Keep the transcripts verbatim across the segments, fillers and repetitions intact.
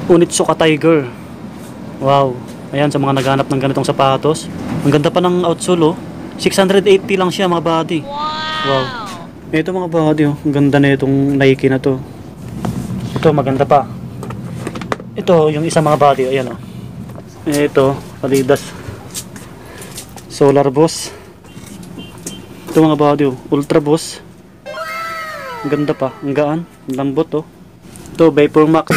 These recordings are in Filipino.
Onitsuka Tiger. Wow. Ayan, sa mga naghanap ng ganitong sapatos. Ang ganda pa ng outsole, oh. six eighty lang siya, mga buddy. Wow. Ito, mga buddy, oh. Ang ganda na itong Nike na to. Ito, maganda pa. Ito, yung isa, mga buddy. Ayan, oh. Ito, Adidas Solar Boss. Ito, mga buddy, oh. Ultra Boss. Ang ganda pa. Ang gaan. Ang lambot, oh. Ito, Vapor Max.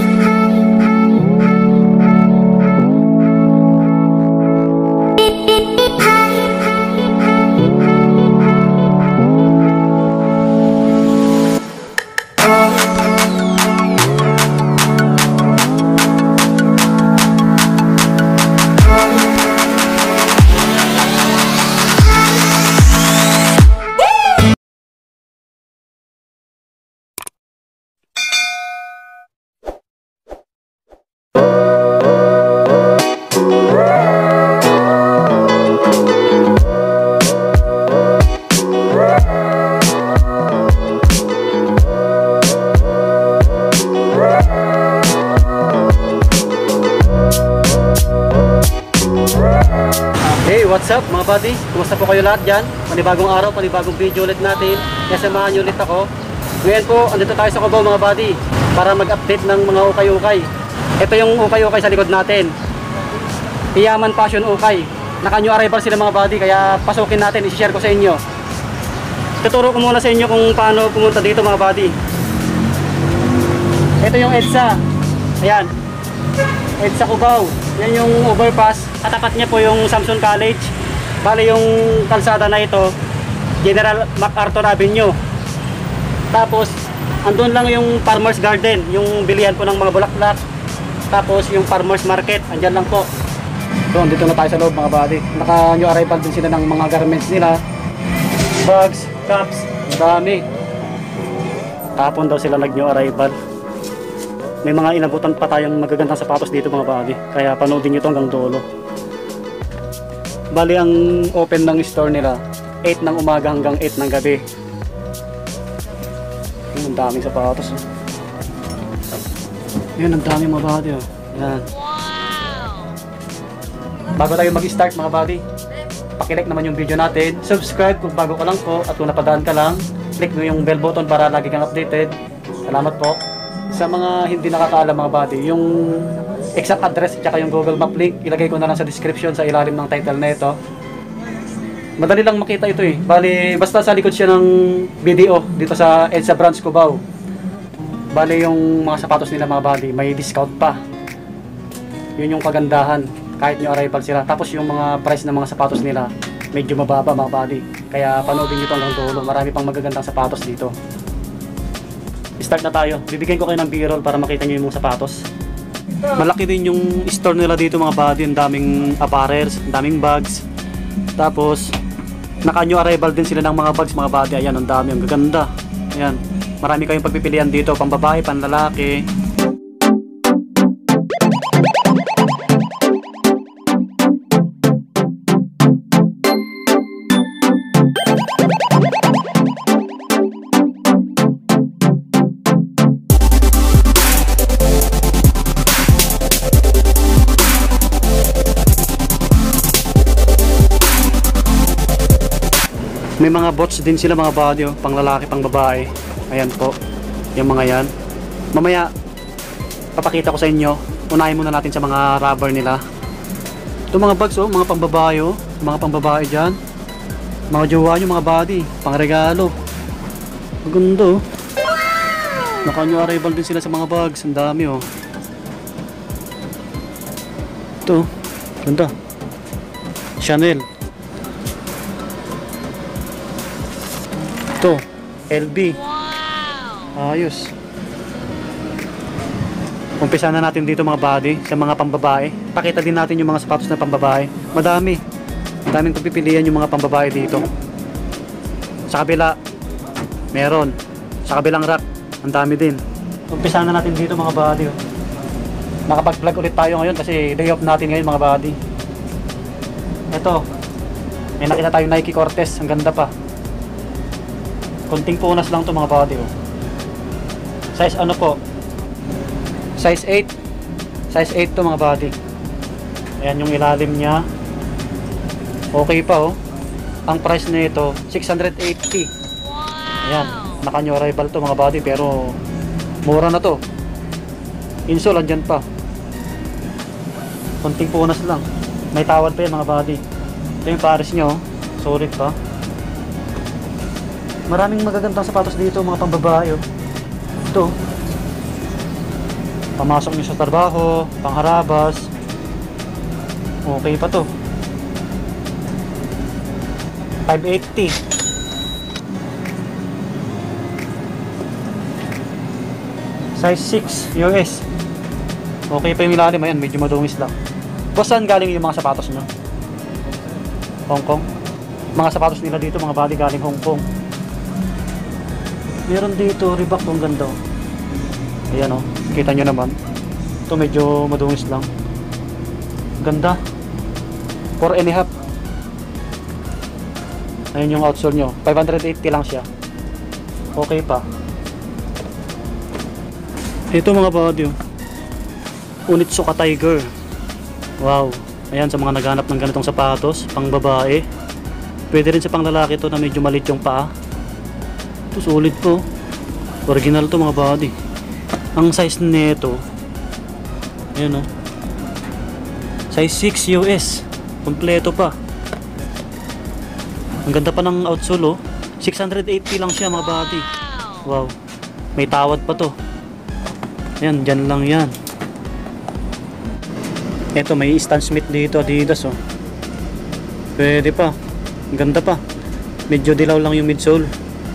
What's up mga buddy? Kumusta po kayo lahat dyan? Panibagong araw, panibagong video ulit natin. Kaya samahan nyo ulit ako. Ngayon po, andito tayo sa Cubao mga buddy para mag-update ng mga ukay-ukay. Ito yung ukay-ukay sa likod natin. Piyaman Fashion Ukay. Naka-new arrival sila mga buddy, kaya pasukin natin, isi-share ko sa inyo. Tuturo ko muna sa inyo kung paano pumunta dito mga buddy. Ito yung EDSA. Ayan, EDSA Cubao. Yan yung overpass. Katapat niya po yung Samson College. Bali yung kalsada na ito, General MacArthur Avenue. Tapos andun lang yung Farmers Garden, yung bilihan po ng mga bulaklak. Tapos yung Farmers Market, andyan lang po. So dito na tayo sa loob mga buddy. Naka new arrival din sila ng mga garments nila. Bags, caps, dami. Tapon daw sila nag new arrival. May mga inabutan pa tayong magagandang sapatos dito mga buddy. Kaya panoodin nyo ito hanggang dulo. Bali ang open ng store nila eight ng umaga hanggang eight ng gabi. Ayun, ang daming sapatos. Oh. Ayun, ang daming mga buddy. Oh. Yan. Bago tayo mag-start mga buddy, pakilike naman yung video natin. Subscribe kung bago ka lang po. At kung napadaan ka lang, click mo yung bell button para lagi kang updated. Salamat po. Sa mga hindi nakakaalam mga buddy, yung exact address at yung Google Map link, ilagay ko na lang sa description sa ilalim ng title na ito. Madali lang makita ito eh. Bali, basta sa likod siya ng B D O dito sa EDSA Branch Cubao. Bali yung mga sapatos nila mga buddy, may discount pa. Yun yung kagandahan, kahit new arrival sila. Tapos yung mga price ng mga sapatos nila, medyo mababa mga buddy. Kaya panoodin nyo ito hanggang dulo. Marami pang magagandang sapatos dito. Start na tayo. Bibigyan ko kayo ng B-roll para makita nyo yung mga sapatos. Malaki din yung store nila dito mga buddy. Ang daming apparels, ang daming bags. Tapos naka-new arrival din sila ng mga bags mga buddy. Ayan, ang dami, ang gaganda. Ayan, marami kayong pagpipilian dito, pang babae, pang lalaki. May mga bots din sila mga buddy, oh, pang lalaki, pang babae. Ayan po, yung mga yan. Mamaya, papakita ko sa inyo. Unahin muna natin sa mga rubber nila. Ito mga bags, oh, mga pang babae, oh. Mga pang babae dyan. Mga jowa nyo mga buddy, pang regalo. Maganda, oh. Naka-new arrival din sila sa mga bags. Ang dami, oh. Ito, ganda. Chanel. Ito, L B. Ayos. Umpisa na natin dito mga buddy sa mga pambabae. Pakita din natin yung mga sapatos na pambabae. Madami. Madaming pagpipilian yung mga pambabae dito. Sa kabila, meron. Sa kabilang rack, ang dami din. Umpisa na natin dito mga buddy. Oh. Nakapag-vlog ulit tayo ngayon kasi day off natin ngayon mga buddy. Ito, may nakita tayo Nike Cortez. Ang ganda pa. Konting punas lang to mga buddy, oh. Size ano po? Size eight. Size eight to mga buddy. Ayan yung ilalim niya. Okay pa oh. Ang price nito six hundred eighty. Ayan, naka new arrival to mga buddy, pero mura na to. Insole andyan pa. Konting punas lang. May tawad pa yan mga buddy. Ito yung pares nyo, solid pa. Maraming magagandang sapatos dito mga pambabae oh. Ito, pamasok nyo sa trabaho, pangharabas. Okay pa to. five eighty. Size six U S. Okay pa yung ilalim. Ayan, medyo madungis lang. Boss, saan galing yung mga sapatos nyo? Hong Kong. Mga sapatos nila dito mga buddy galing Hong Kong. Meron dito Reebok, ang ganda. Ayan o, kita nyo naman. Ito medyo madungis lang. Ganda. four and a half. Ayun yung outsole nyo. five eighty lang siya. Okay pa. Ito mga buddy, Onitsuka Tiger. Wow. Ayan, sa mga naghanap ng ganitong sapatos pang babae. Pwede rin sa pang lalaki to na medyo malit yung paa. Ito solid po. Original to mga buddy. Ang size nito, ayan o, size six U S. Kompleto pa. Ang ganda pa ng outsole oh. six eighty lang siya mga buddy. Wow. May tawad pa to. Ayan, dyan lang yan. Eto, may Stan Smith dito, Adidas oh. Pwede pa. Ang ganda pa. Medyo dilaw lang yung midsole.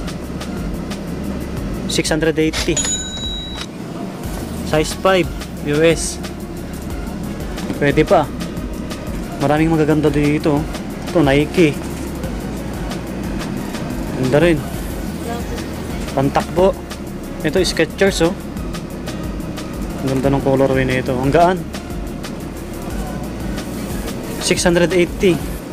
six eighty. Size five U S. Pwede pa. Maraming magaganda dito. Ito, Nike. Ganda rin. Pantakbo. Ito, Skechers oh. Ang ganda ng colorway nito. Ang gaan. six eighty.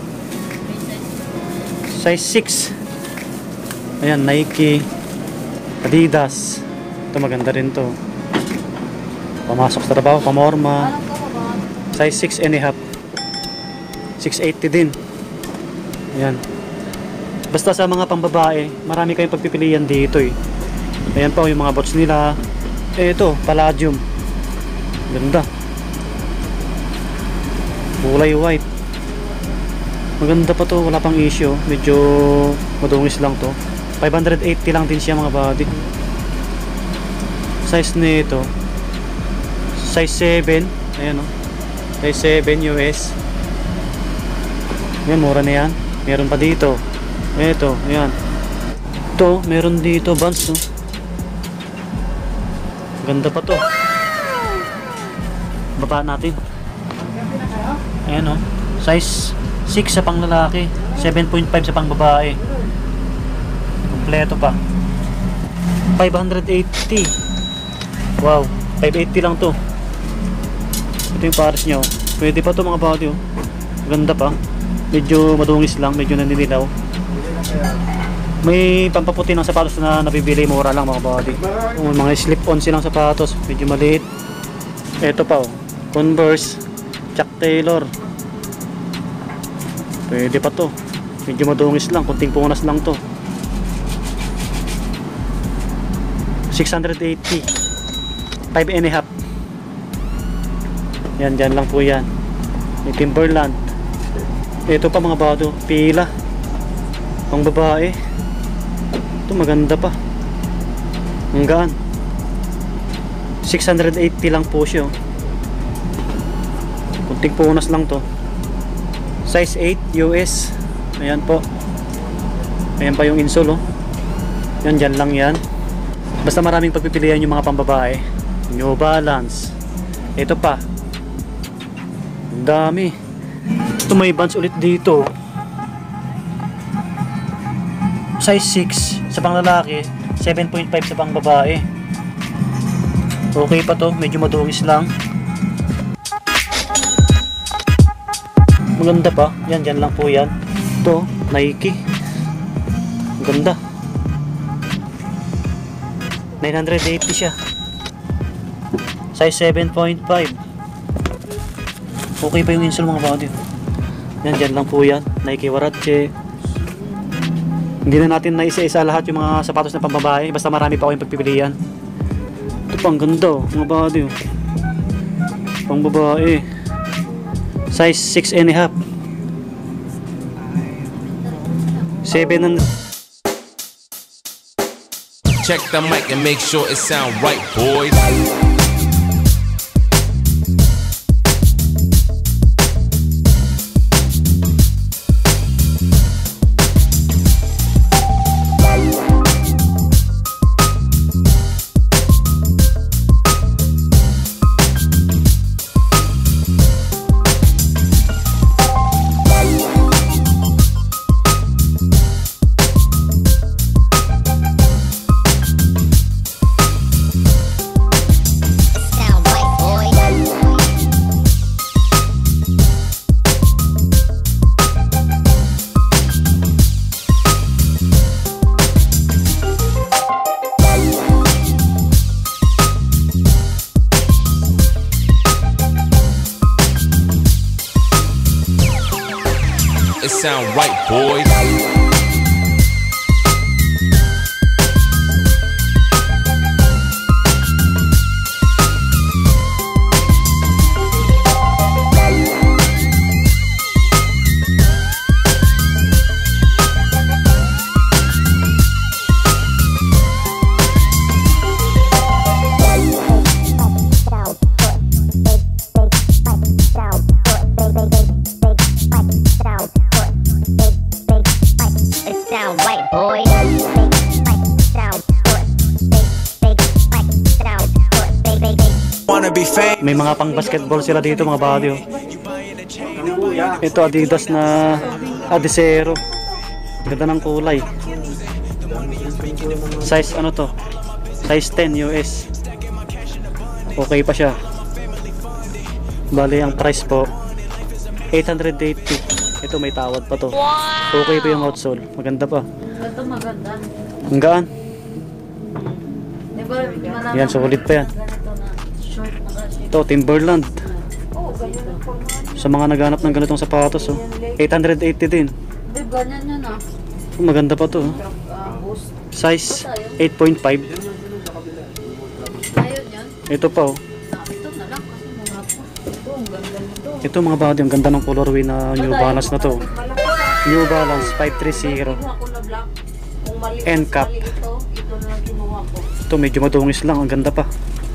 Size six. Ayan, Nike, Adidas. Ito maganda rin to. Pamasok sa trabaho, pamorma. Size six and a half. six eighty din. Ayan. Basta sa mga pambabae, marami kayong pagpipilian dito eh. Ayan pa yung mga bots nila. Eh ito, Palladium. Ganda. Kulay white. Maganda pa to, wala pang issue. Medyo madungis lang to. five eighty lang din siya mga buddy. Size nito size seven. Ayan o, size seven U S. Yan, mura na yan. Meron pa dito. Ito, ayan. Ito, meron dito Vans no? Ganda pa to. Baba natin. Ayan o, size six sa pang lalaki, seven point five sa pang babae. Kompleto pa. five eighty. Wow, five eighty lang to. Ito yung pares nyo. Pwede pa to mga buddy oh. Ganda pa. Medyo madungis lang, medyo naninilaw. May pampaputi ng sapatos na nabibili, mura lang mga buddy. Mga slip-on silang sapatos, medyo maliit. Ito pa oh, Converse, Chuck Taylor. Pwede pa to. Medyo madungis lang, kunting punas lang to. six eighty. five and a half. Yan, dyan lang po yan. May Timberland. Ito pa mga bado, pila. Pang babae. Ito maganda pa. Ang gaan. six eighty lang po siya. Kunting punas lang to. Size eight U S. Ayan po. Ayan pa yung insole oh. Yan, dyan lang yan. Basta maraming pagpipilian yung mga pambabae. New Balance. Ito pa. Ang dami. Ito, may Vans ulit dito. Size six sa pang lalaki, seven point five sa pang babae. Okay pa to, medyo madungis lang. Maganda pa. Yan, dyan lang po yan. Ito, Nike. Ganda. nine eighty siya. Size seven point five. Okay pa yung insole mga buddy. Yan, dyan lang po yan. Nike Huarache. Hindi na natin naisa-isa lahat yung mga sapatos na pambabae. Basta marami pa kayong pagpipilian. Ito pang ganda oh, mga buddy oh. Pang babae. Size six and a half. seven and Check the mic and make sure it sound right, boys. It sound right, boys. May mga pang basketball sila dito mga buddy oh. Ito Adidas na Adizero. Ganda ng kulay. Size ano to? Size ten U S. Okay pa siya. Bali ang price po eight hundred eighty. Ito may tawad pa to. Okay pa yung outsole. Maganda pa. Ito maganda. Ang gaan. Diba, yan, solid pa yan. Short na kasi. Ito Timberland. Oo, ganyan ang forma. Sa mga naghanap ng ganitong sapatos oh. eight hundred eighty din. Di, ganyan yan ah. Maganda pa to oh. Uh, boost. Size eight point five. Ayun yan. Ito pa oh. Ah, ito na lang kasi mga po. Ito, ang ganda nito. Ito mga buddy, ang ganda ng colorway na New Balance na to. New Balance five thirty. Kinuha ko na black. Kung mali, N cap. mali ito, ito na lang kinuha ko. Ito medyo madungis lang, ang ganda pa.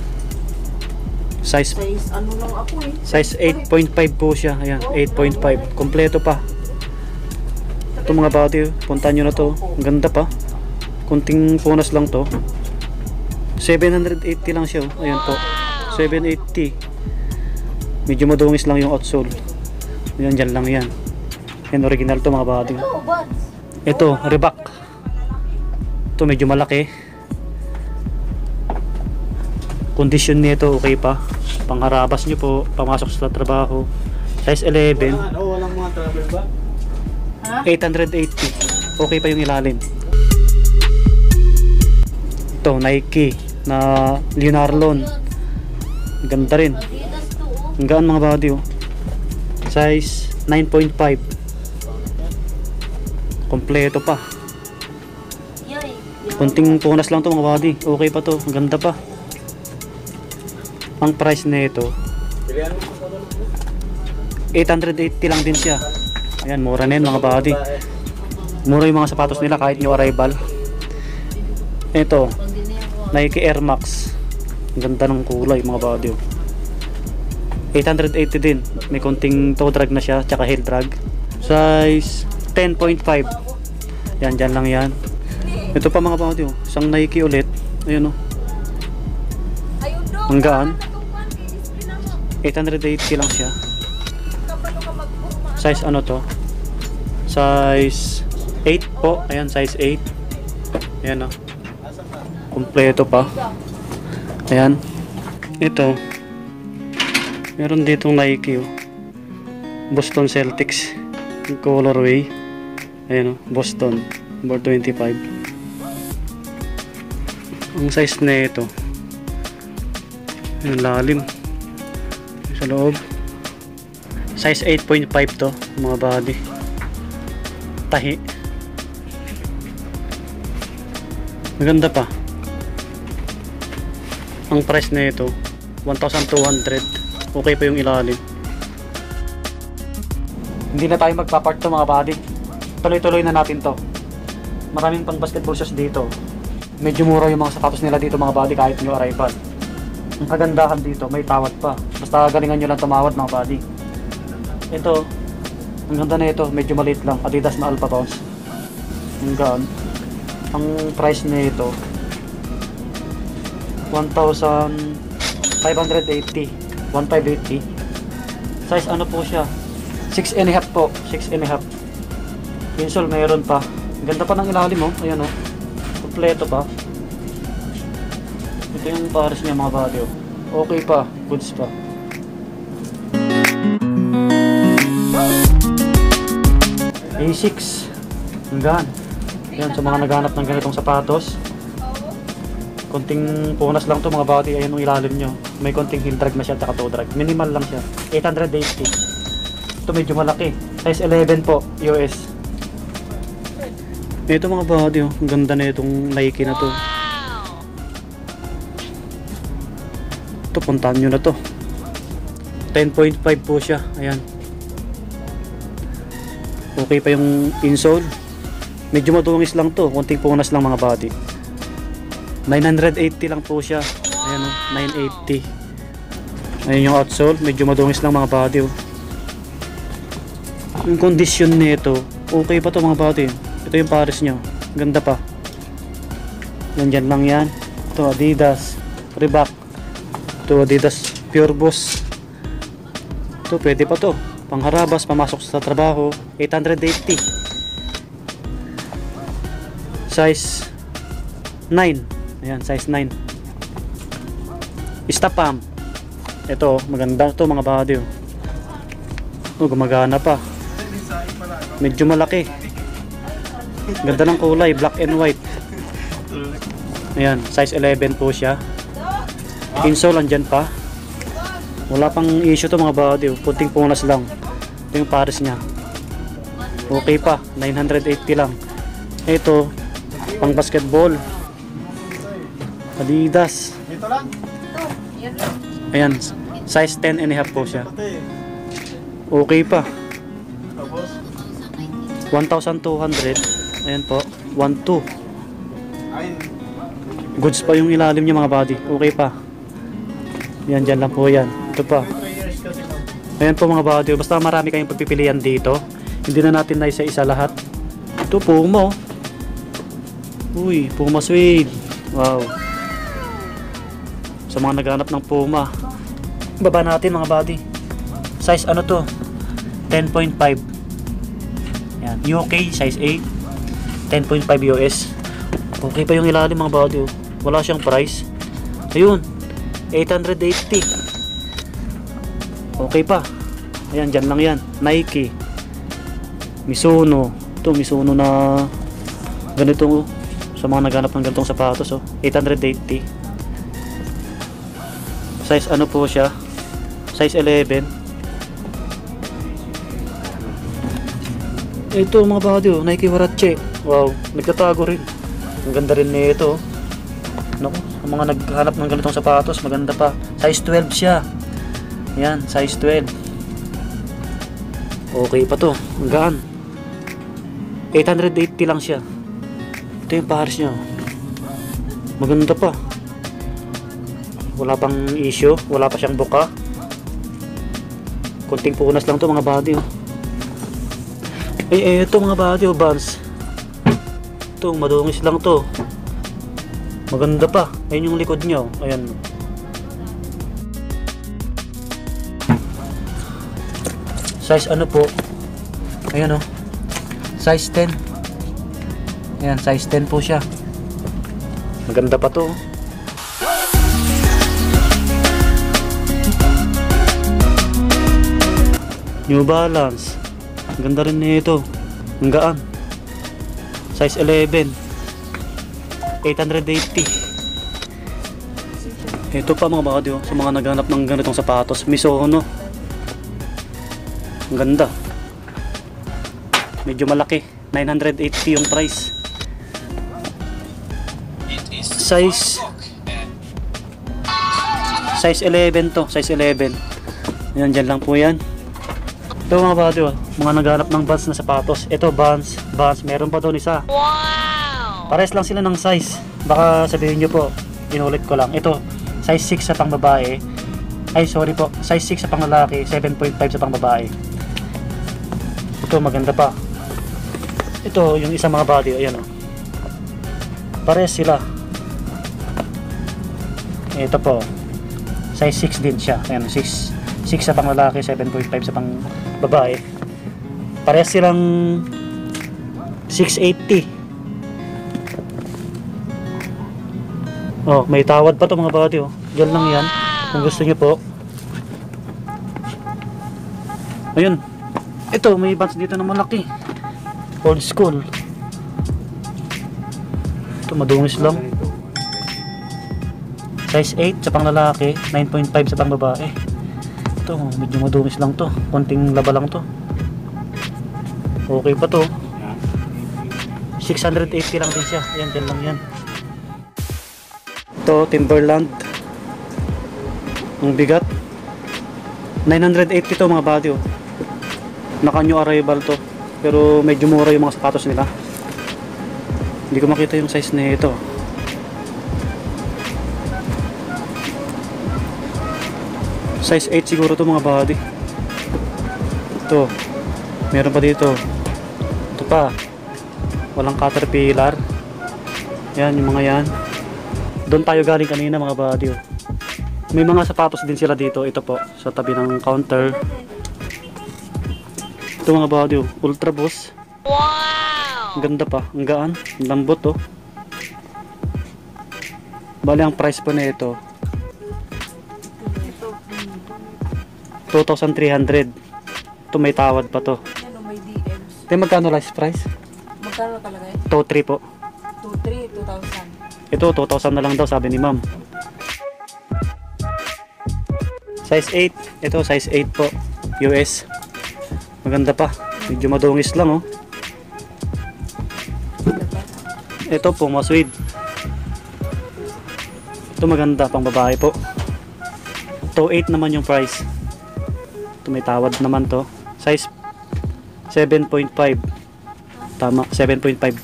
Size Size ano lang ako eh. size eight point five po siya. Ayan, eight point five. Kompleto pa. Ito mga buddy, puntahan nyo na to. Ang ganda pa. Kunting punas lang to. seven hundred eighty lang siya. Ayan po. seven eighty. Medyo madungis lang yung outsole. Ayan, dyan lang yan. Yan, original to mga buddy. Ito, buds. Ito, Reebok. Ito medyo malaki. Condition nito okay pa. Pangharabas nyo po, pamasok sa trabaho. Size eleven. eight hundred eighty. Okay pa yung ilalim. Ito, Nike na Leonarlon. Ganda rin. Adidas to oh. Ang gaan mga body oh. Size nine point five. Kompleto pa. Yay. Kunting punas lang to mga body. Okay pa to. Ang ganda pa. Ang price nito eight hundred eighty lang din siya. Ayan, mura na yun mga body. Mura yung mga sapatos nila kahit new arrival. Ito, Nike Air Max. Ang ganda ng kulay mga body. eight hundred eighty din. May konting toe drag na siya, tsaka heel drag. Size ten point five. Yan, dyan lang yan. Ito pa mga body, isang Nike ulit. Ayun o. Ang gaan. eight hundred eighty lang siya. Size ano to? Size eight po. Ayan, size eight. Ayan o. Kompleto pa. Ayan. Ito. Meron ditong Nike oh. Boston Celtics. Colorway. Ayan o. Boston. Number twenty-five. Ang size na ito. Ayan, lalim. Sa loob. Size eight point five to mga body. Tahi. Maganda pa. Ang price na ito one thousand two hundred. Okay pa yung ilalim. Hindi na tayo magpa-part to mga body. Tuloy-tuloy na natin to. Maraming pang basketball shoes dito. Medyo mura yung mga sapatos nila dito mga body kahit new arrival. Ang kagandahan dito, may tawad pa. Basta galingan nyo lang tumawad mga body. Ito, ang ganda na ito, medyo maliit lang. Adidas na Alpha Bounce. Ang gaan. Ang price na ito one thousand five hundred eighty. one thousand five hundred eighty. Size ano po siya? six and a half po. six and a half. Insole mayroon pa. Ang ganda pa ng ilalim oh. Ayan oh. Kompleto pa. Ito yung pares niya mga body oh. Okay pa. Goods pa. A six. Hanggang. Yan sa mga naghanap ng ganitong sapatos. Konting punas lang to mga body. Ayan yung ilalim nyo. May konting heel drag na siya at toe drag. Minimal lang siya. eight hundred eighty. Ito medyo malaki. Size eleven po. U S. Ito mga body oh. Ang ganda na itong Nike na to. Ito puntahan nyo na to. ten point five po siya. Ayan. Okay pa yung insole. Medyo madungis lang to. Konting punas lang mga body. nine hundred eighty lang po siya. Ayan o. nine eighty. Ayan yung outsole. Medyo madungis lang mga body oh. Yung condition nito okay pa to mga body. Ito yung pares nyo. Ganda pa. Yan dyan lang yan. Ito Adidas Reebok. Ito Adidas Pure Boost. Ito pwede pa to. Pangharabas, pamasok sa trabaho. eight hundred eighty. Size nine. Ayan, size nine. Istapam. Ito, maganda to mga body oh. Oh, gumagana pa. Medyo malaki. Ganda ng kulay, black and white. Ayan, size eleven po siya. Insole andyan pa. Wala pang issue to mga body oh. Punting punas lang. Ito yung pares niya. Okay pa, nine hundred eighty lang. Ito, pang basketball. Adidas. Dito lang. Ayan, size ten and a half po siya. Okay pa. Tapos, one thousand two hundred. Ayan po, one two. ayun. Goods pa yung ilalim niya mga body. Okay pa. Yan, dyan lang po yan. Ito pa. three years kasi mo. Ayan po mga body. Basta marami kayong pagpipilian dito. Hindi na natin na isa-isa lahat. Ito, Puma. Uy, Puma Suede. Wow. Sa mga naghanap ng Puma. Baba natin mga body. Size ano to? ten point five. Yan. U K, size eight. ten point five U S. Okay pa yung ilalim mga body. Wala siyang price. Ayun. eight hundred eighty. Okay pa. Ayan, dyan lang yan. Nike. Mizuno. Ito, Mizuno na ganito. Sa mga naghanap ng ganitong sapatos. Oh. eight hundred eighty. Size ano po siya? Size eleven. Ito mga body. Oh. Nike Huarache. Wow. Nagtatago rin. Ang ganda rin nito. Naku, ang mga naghanap ng ganitong sapatos, maganda pa. Size twelve siya. Ayan, size twelve. Okay pa to. Ang gaan. eight hundred eighty lang siya. Ito yung pares niya. Maganda pa. Wala pang issue. Wala pa siyang buka. Kunting punas lang to mga body. Oh. Eh, eh, ito mga body. Oh, Vans. Ito, madungis lang to. Maganda pa. Ayun yung likod niya. Ayan. Size ano po? Ayan oh. Size ten. Ayan, size ten po siya. Maganda pa to. New Balance. Ang ganda rin nito. Ang gaan. Size eleven. eight hundred eighty. Ito pa mga body oh, sa mga naghanap ng ganitong sapatos. Mizuno. Ang ganda. Medyo malaki. nine hundred eighty yung price. Size Size eleven to. Size eleven. Ayan, dyan lang po yan. Ito mga buddy, oh, mga naghanap ng Vans na sapatos. Ito Vans, Vans, meron pa doon isa. Wow! Pares lang sila ng size. Baka sabihin nyo po, inulit ko lang. Ito, size six sa pang babae. Ay, sorry po, size six sa pang lalaki, seven point five sa pang babae. Ito, maganda pa. Ito, yung isang mga body, ayan o. Pares sila. Ito po, size six din siya. Ayan, six sa pang lalaki, seven point five sa pang babae. Parehas silang six eighty. Oh, may tawad pa to mga body, oh. Diyan lang yan kung gusto niyo po. Ayun. Ito, may Vans dito na malaki. Old school. Ito, madungis lang. Size eight sa pang lalaki, nine point five sa pang babae. Ito, medyo madungis lang to. Konting laba lang to. Okay pa to. six eighty lang din siya. Ayan, dyan lang yan. Ito, Timberland. Ang bigat. nine eighty to mga body, oh. Naka new arrival to. Pero medyo mura yung mga sapatos nila. Hindi ko makita yung size na ito. Size eight siguro to mga body. Ito. Meron pa dito. Ito pa. Walang caterpillar. Yan yung mga yan. Doon tayo galing kanina mga body, oh. May mga sapatos din sila dito. Ito po. Sa tabi ng counter. Ito mga body, oh. Ultra Boost. Wow! Ang ganda pa. Ang gaan. Ang lambot, oh. Bali ang price po na ito two thousand three hundred. Ito may tawad pa to. Ano, may D Ms. Ito magkano last price? Magkano talaga eh? two three po. two three, two thousand. Ito two thousand na lang daw sabi ni ma'am. Size eight. Ito size eight po. U S. Maganda pa. Medyo madungis lang, oh. Ito po, Suede. Ito maganda, pang babae po. two eight naman yung price. Ito may tawad naman to. Size seven point five. Tama, seven point five.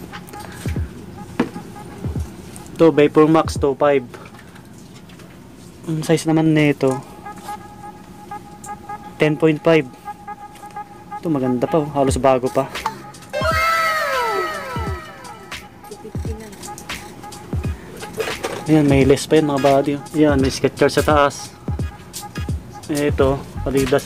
Ito, Vapor Max two five. Ang size naman nito ten point five. Ito maganda pa, oh. Halos bago pa. Ayan, may less pa yun mga body. Ayan, may Skechers sa taas. Ito, Adidas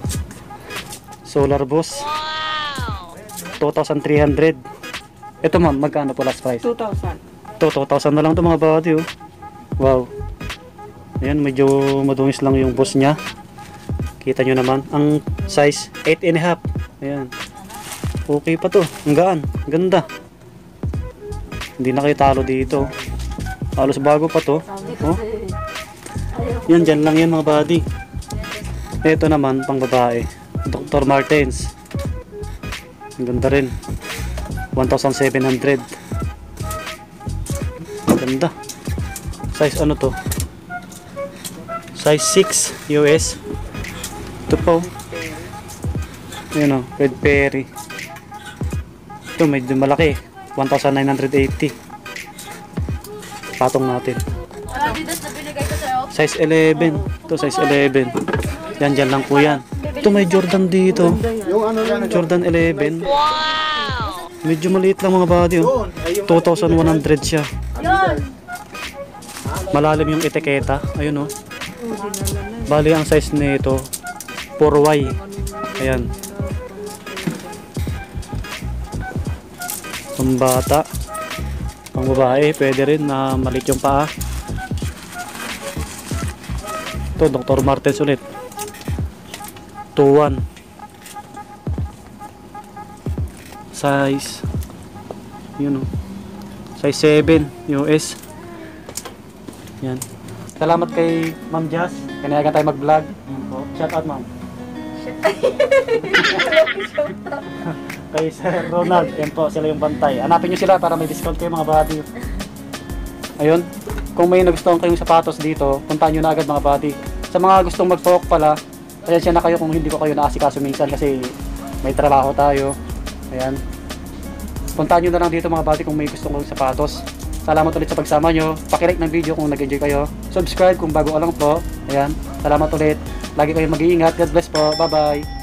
Solar Boss. two thousand three hundred. Ito ma'am, magkano po last price? two thousand. Ito, two thousand na lang ito mga body, oh. Wow. Ayan, medyo madungis lang yung boss nya. Kita nyo naman. Ang size, eight and a half. Ayan. Okay pa to. Ang gaan. Ganda. Hindi na kayo talo dito. Halos bago pa to. Oh. Yan, dyan lang yan mga body. Ito naman, pang babae. Doctor Martens. Ang ganda rin. one thousand seven hundred. Ganda. Size ano to? Size six U S. Ito po. Ayan o, Red Perry. Ito medyo malaki, one thousand nine hundred eighty. Patong natin. Adidas na binigay ko sa'yo. Size eleven. Ito size eleven. Yan, dyan lang po yan. Ito may Jordan dito. Yung ano yan, Jordan eleven. Medyo maliit lang mga body, oh. two thousand one hundred siya. Malalim yung etiketa. Ayun, oh. Bali ang size nito four Y. Ayan. Pang bata, pang babae, pwede rin na maliit yung paa. Ito, Doctor Martens ulit. two one. Size, yun o. Size seven U S. Yan. Salamat kay Ma'am Jazz. Kanayagan tayo mag-vlog. Shout out, ma'am. Kay Sir Ronald, yan po, sila yung bantay. Hanapin nyo sila para may discount kayo mga buddy. Ayun, kung may nagustuhan kayong sapatos dito, puntahan nyo na agad mga buddy. Sa mga gustong mag-talk pala, pasensya na kayo kung hindi ko kayo naasikaso minsan kasi may trabaho tayo. Ayan. Puntahan nyo na lang dito mga buddy kung may gustong kayong sapatos. Salamat ulit sa pagsama nyo. Pakilike ng video kung nag-enjoy kayo. Subscribe kung bago ka lang po. Ayan. Salamat ulit. Lagi kayong mag-iingat. God bless po. Bye-bye.